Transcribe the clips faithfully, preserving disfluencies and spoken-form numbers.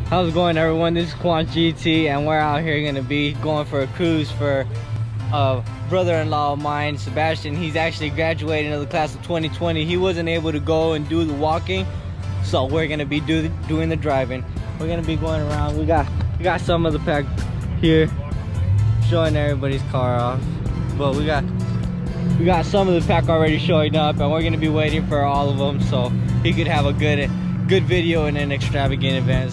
How's it going, everyone? This is Quan G T, and we're out here gonna be going for a cruise for a brother-in-law of mine, Sebastian. He's actually graduating of the class of twenty twenty. He wasn't able to go and do the walking, so we're gonna be do, doing the driving. We're gonna be going around. We got we got some of the pack here, showing everybody's car off, but we got we got some of the pack already showing up, and we're gonna be waiting for all of them so he could have a good good video and an extravagant event.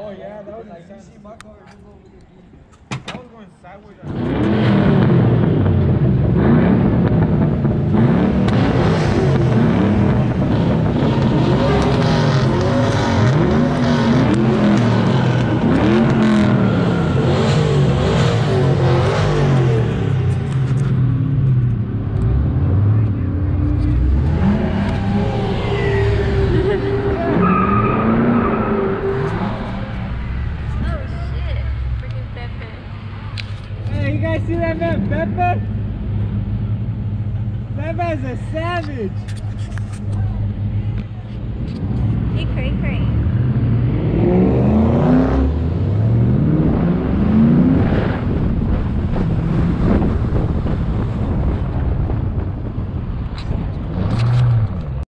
Oh yeah, that was like, you see my car just over there. I was going sideways. Hey, you guys see that man, Pepe? That man's a savage. Hey, cray cray.